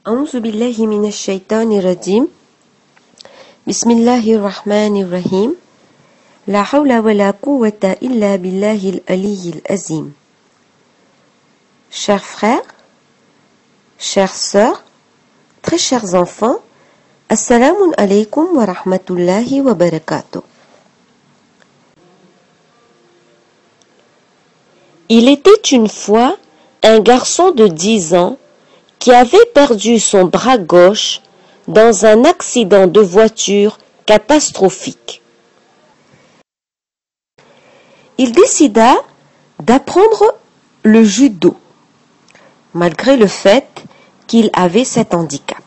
أعوذ بالله من الشيطان الرجيم بسم الله الرحمن الرحيم لا حول ولا قوة إلا بالله العلي العظيم. Chers frères, chères sœurs, très chers enfants, Assalamu alaikum wa rahmatullahi wa barakatuh. Il était une fois un garçon de 10 ans qui avait perdu son bras gauche dans un accident de voiture catastrophique. Il décida d'apprendre le judo, malgré le fait qu'il avait cet handicap.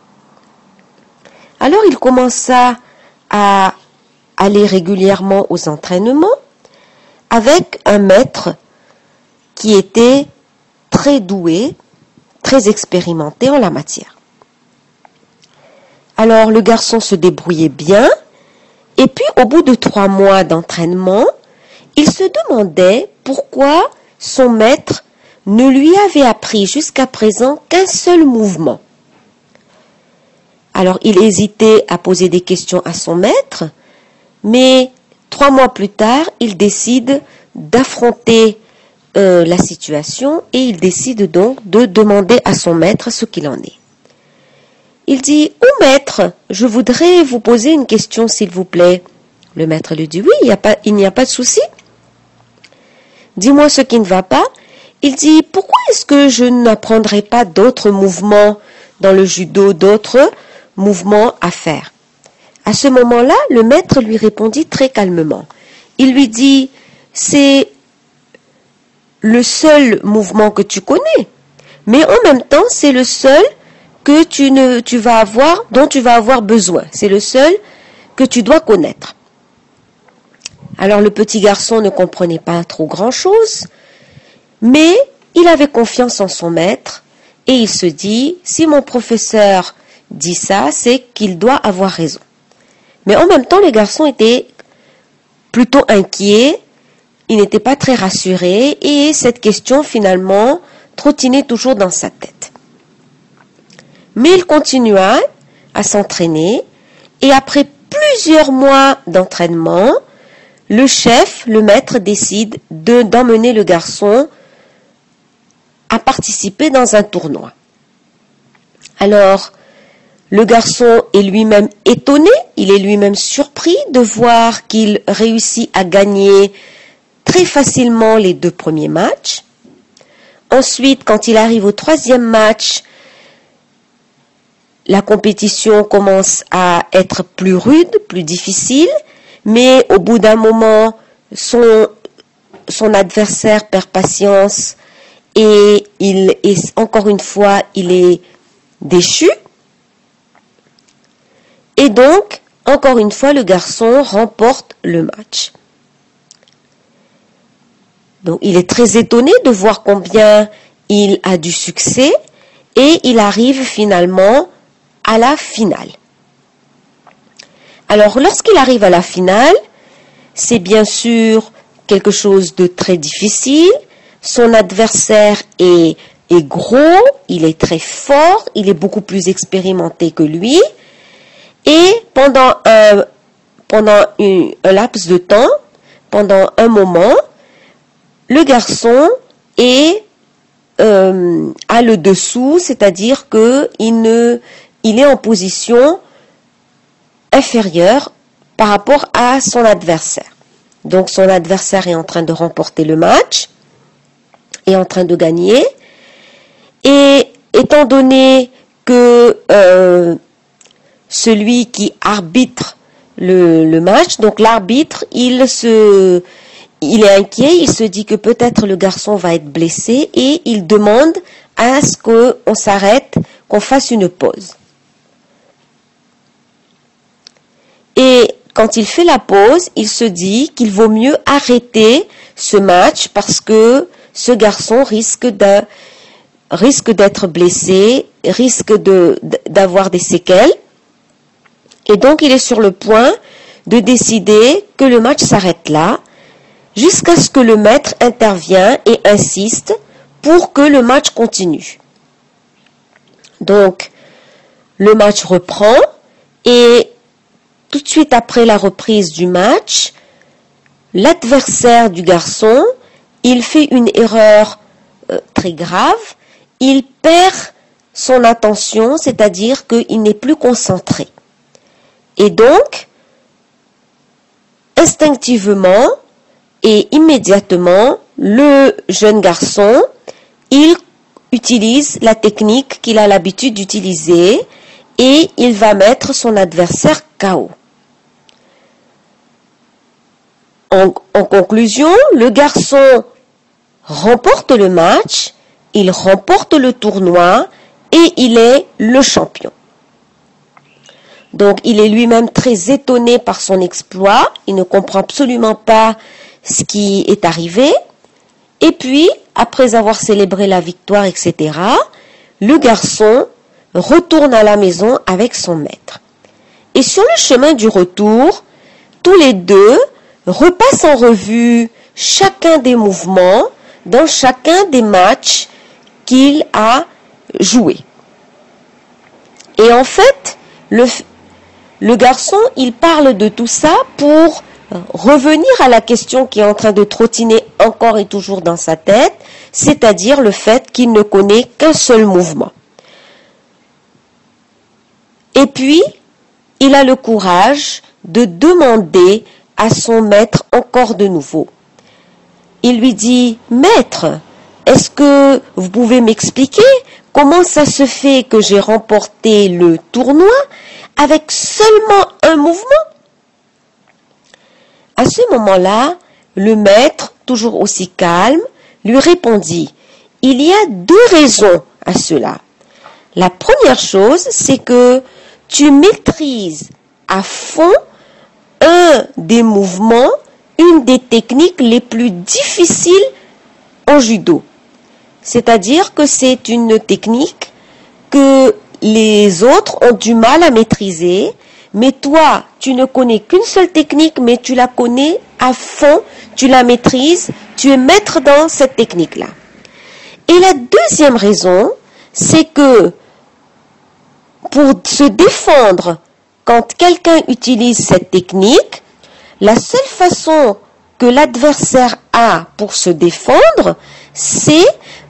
Alors il commença à aller régulièrement aux entraînements avec un maître qui était très doué, très expérimenté en la matière. Alors le garçon se débrouillait bien et puis au bout de 3 mois d'entraînement, il se demandait pourquoi son maître ne lui avait appris jusqu'à présent qu'un seul mouvement. Alors il hésitait à poser des questions à son maître, mais 3 mois plus tard, il décide d'affronter la situation et il décide donc de demander à son maître ce qu'il en est. Il dit « Oh maître, je voudrais vous poser une question s'il vous plaît. » Le maître lui dit « Oui, il n'y a pas de souci. Dis-moi ce qui ne va pas. » Il dit « Pourquoi est-ce que je n'apprendrai pas d'autres mouvements dans le judo, d'autres mouvements à faire ?» À ce moment-là, le maître lui répondit très calmement. Il lui dit « C'est le seul mouvement que tu connais, mais en même temps, c'est le seul que dont tu vas avoir besoin. C'est le seul que tu dois connaître. » Alors le petit garçon ne comprenait pas trop grand-chose, mais il avait confiance en son maître et il se dit, si mon professeur dit ça, c'est qu'il doit avoir raison. Mais en même temps, le garçon était plutôt inquiet, il n'était pas très rassuré et cette question finalement trottinait toujours dans sa tête. Mais il continua à s'entraîner et après plusieurs mois d'entraînement, le chef, le maître, décide d'emmener le garçon à participer dans un tournoi. Alors, le garçon est lui-même étonné, il est lui-même surpris de voir qu'il réussit à gagner très facilement les 2 premiers matchs. Ensuite, quand il arrive au 3e match, la compétition commence à être plus rude, plus difficile, mais au bout d'un moment, son adversaire perd patience et encore une fois, il est déchu. Et donc, encore une fois, le garçon remporte le match. Donc, il est très étonné de voir combien il a du succès et il arrive finalement à la finale. Alors, lorsqu'il arrive à la finale, c'est bien sûr quelque chose de très difficile. Son adversaire est gros, il est très fort, il est beaucoup plus expérimenté que lui. Et pendant un laps de temps, pendant un moment, le garçon a le dessous, c'est-à-dire qu'il est en position inférieure par rapport à son adversaire. Donc son adversaire est en train de remporter le match, est en train de gagner, et étant donné que celui qui arbitre le match, donc l'arbitre, il est inquiet, il se dit que peut-être le garçon va être blessé et il demande à ce qu'on s'arrête, qu'on fasse une pause. Et quand il fait la pause, il se dit qu'il vaut mieux arrêter ce match parce que ce garçon risque d'être blessé, risque d'avoir des séquelles. Et donc il est sur le point de décider que le match s'arrête là, jusqu'à ce que le maître intervienne et insiste pour que le match continue. Donc, le match reprend et tout de suite après la reprise du match, l'adversaire du garçon, il fait une erreur très grave, il perd son attention, c'est-à-dire qu'il n'est plus concentré. Et donc, instinctivement et immédiatement, le jeune garçon, il utilise la technique qu'il a l'habitude d'utiliser et il va mettre son adversaire KO. En conclusion, le garçon remporte le match, il remporte le tournoi et il est le champion. Donc, il est lui-même très étonné par son exploit, il ne comprend absolument pas ce qui est arrivé. Et puis, après avoir célébré la victoire, etc., le garçon retourne à la maison avec son maître. Et sur le chemin du retour, tous les deux repassent en revue chacun des mouvements dans chacun des matchs qu'il a joués. Et en fait, le garçon, il parle de tout ça pour revenir à la question qui est en train de trottiner encore et toujours dans sa tête, c'est-à-dire le fait qu'il ne connaît qu'un seul mouvement. Et puis, il a le courage de demander à son maître encore de nouveau. Il lui dit, « Maître, est-ce que vous pouvez m'expliquer comment ça se fait que j'ai remporté le tournoi avec seulement un mouvement ?» À ce moment-là, le maître, toujours aussi calme, lui répondit, « Il y a deux raisons à cela. La première chose, c'est que tu maîtrises à fond un des mouvements, une des techniques les plus difficiles en judo. C'est-à-dire que c'est une technique que les autres ont du mal à maîtriser, mais toi, tu ne connais qu'une seule technique, mais tu la connais à fond, tu la maîtrises, tu es maître dans cette technique-là. Et la deuxième raison, c'est que pour se défendre, quand quelqu'un utilise cette technique, la seule façon que l'adversaire a pour se défendre, c'est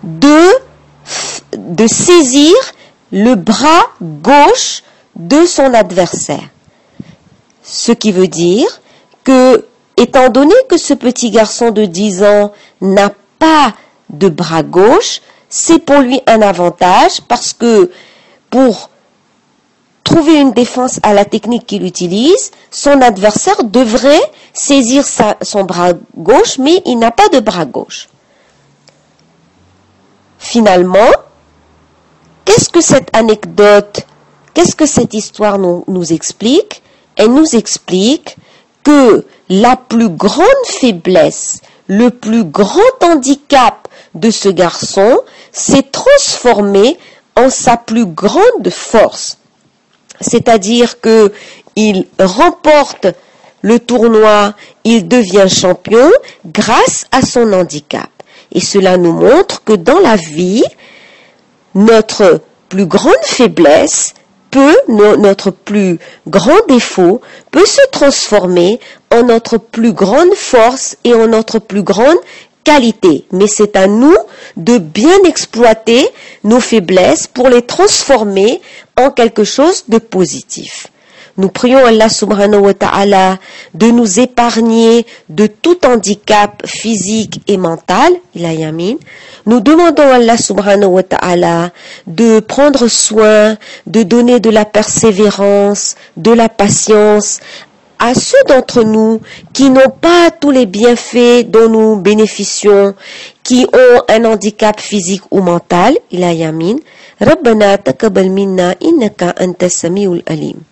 de saisir le bras gauche de son adversaire. Ce qui veut dire que, étant donné que ce petit garçon de 10 ans n'a pas de bras gauche, c'est pour lui un avantage parce que pour trouver une défense à la technique qu'il utilise, son adversaire devrait saisir son bras gauche, mais il n'a pas de bras gauche. Finalement, qu'est-ce que cette anecdote, qu'est-ce que cette histoire nous explique? Elle nous explique que la plus grande faiblesse, le plus grand handicap de ce garçon s'est transformé en sa plus grande force. C'est-à-dire que il remporte le tournoi, il devient champion grâce à son handicap. Et cela nous montre que dans la vie, notre plus grande faiblesse notre plus grand défaut peut se transformer en notre plus grande force et en notre plus grande qualité. Mais c'est à nous de bien exploiter nos faiblesses pour les transformer en quelque chose de positif. Nous prions Allah subhanahu wa ta'ala de nous épargner de tout handicap physique et mental, ila yamin. Nous demandons à Allah subhanahu wa ta'ala de prendre soin, de donner de la persévérance, de la patience à ceux d'entre nous qui n'ont pas tous les bienfaits dont nous bénéficions, qui ont un handicap physique ou mental, ila yamin. Rabbana taqabbal minna innaka antas samiul alim.